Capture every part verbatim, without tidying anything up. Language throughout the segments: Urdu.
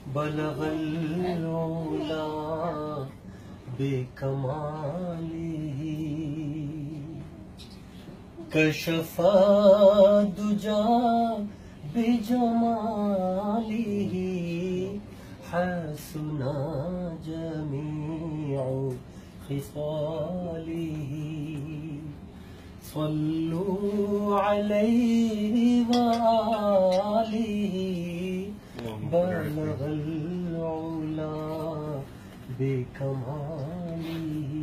بلغ العلا بکمالہ کشف الدجا بجمالہ حسن جمیع خصالہ صلوا علیہ وآلہ بلغ العلا بکمالہ.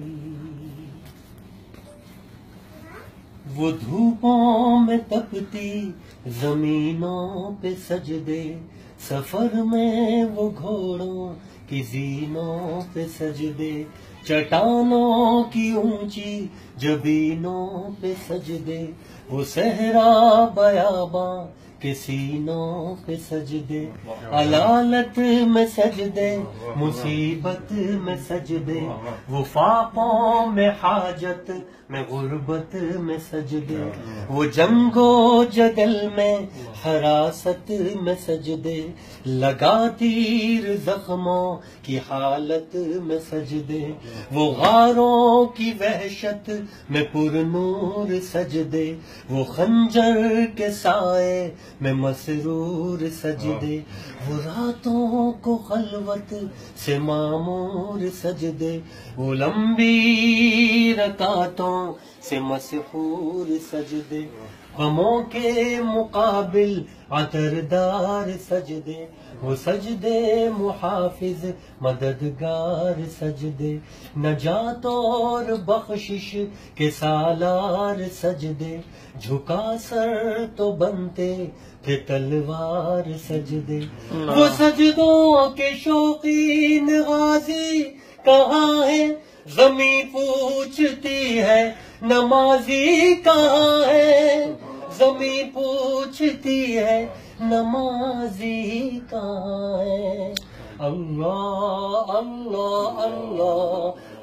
وہ دھوپوں میں تپتی زمینوں پہ سجدے، سفر میں وہ گھوڑوں کی زینوں پہ سجدے، چٹانوں کی اونچی جبینوں پہ سجدے، وہ صحرا بیاباں کے سینوں پہ سجدے، علالت میں سجدے مصیبت میں سجدے، وہ فاقوں میں حاجت میں غربت میں سجدے، وہ جنگ و جدل میں حراست میں سجدے، لگا تیر زخموں کی حالت میں سجدے، وہ غاروں کی وحشت میں پر نور سجدے، وہ خنجر کے سائے میں مسرور سجدے، وہ راتوں کو خلوت سے معمور سجدے، وہ لمبی رکعتوں سے مسحور سجدے، غموں کے مقابل عطردار سجدے، وہ سجدے محافظ مددگار سجدے، نجات اور بخشش کے سالار سجدے، جھکا سر تو بنتے تھے تلوار سجدے، وہ سجدوں کے شوقین غازی کہاں ہے، زمیں پوچھتی ہے نمازی کہاں ہے، زمیں پوچھتی ہے نمازی کہاں ہے. اللہ اللہ اللہ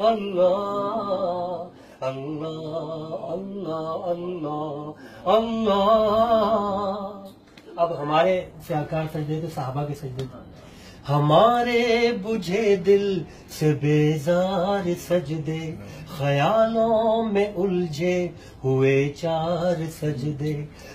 اللہ اللہ اللہ اللہ اللہ. اب ہمارے سیاکار سجدے تھے صحابہ کے سجدے تھے. ہمارے بجھے دل سے بیزار سجدے، خیالوں میں الجھے ہوئے چار سجدے،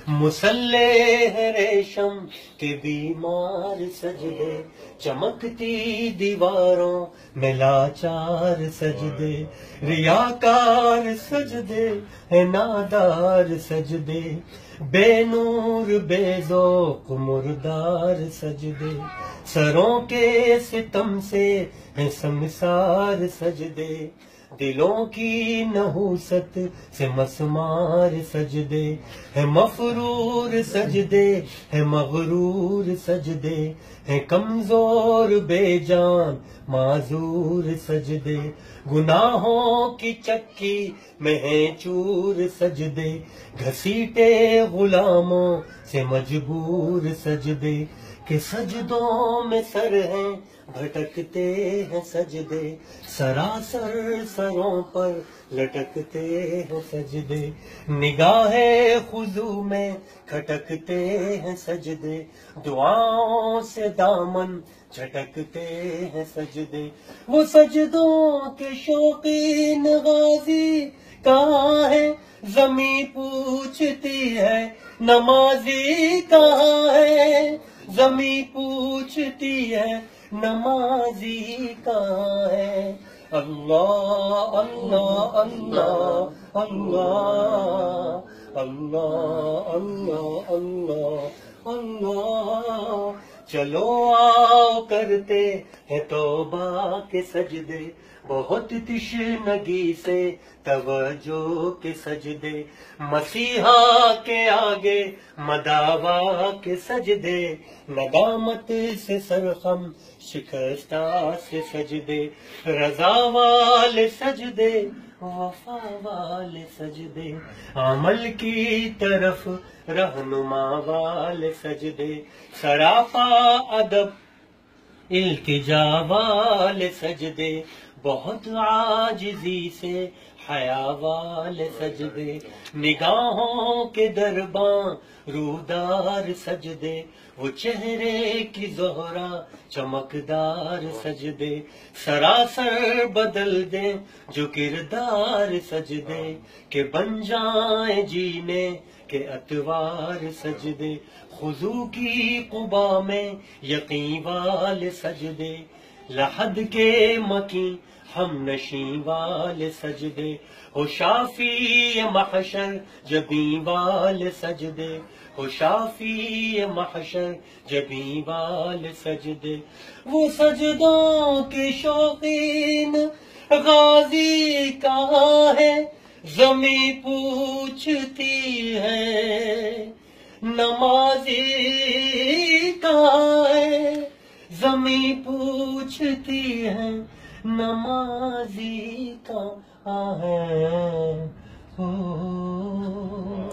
مسلح ریشم کے بیمار سجدے، چمکتی دیواروں میں لاچار سجدے، ریاکار سجدے ہیں نادار سجدے، بے نور بے ذوق مردار سجدے، سروں کے ستم سے ہیں سمسار سجدے، دلوں کی نحوست سے مسمار سجدے، ہے مفرور سجدے ہے مغرور سجدے، ہے کمزور بے جان معذور سجدے، گناہوں کی چکی میں ہیں چور سجدے، گھسیٹے غلاموں سے مجبور سجدے، کہ سجدوں میں سر ہیں بھٹکتے ہیں سجدے، سراسر سروں پر لٹکتے ہیں سجدے، نگاہ خضوع میں کھٹکتے ہیں سجدے، دعاؤں سے دامن جھٹکتے ہیں سجدے، وہ سجدوں کے شوقین غازی کہاں ہے، زمیں پوچھتی ہے نمازی کہاں ہے، زمیں پوچھتی ہے نمازی کہاں ہے. اللہ اللہ اللہ اللہ اللہ اللہ اللہ اللہ. چلو آؤ کرتے ہیں توبہ کے سجدے، بہت تشنگی سے توجہ کے سجدے، مسیحا کے آگے مداوا کے سجدے، ندامت سے سرخم شکستہ سے سجدے، رضا والے سجدے وفا والے سجدے، عمل کی طرف رہنما والے سجدے، سراپا ادب التجا والے سجدے، بہت عاجزی سے حیا والے سجدے، نگاہوں کے درباں رودار سجدے، وہ چہرے کی زہرا چمکدار سجدے، سراسر بدل دیں جو کردار سجدے، کہ بن جائیں جینے کے اتوار سجدے، خضوع کی قبا میں یقین والے سجدے، لحد کے مکیں ہم نشیں والے سجدے، ہو شافی محشر جبیں والے سجدے، ہو شافی محشر جبیں والے سجدے، وہ سجدوں کے شوقین غازی کہاں ہے، زمیں پوچھتی ہے نمازی کہاں ہے، زمیں پوچھتی ہے نمازی کہاں ہے،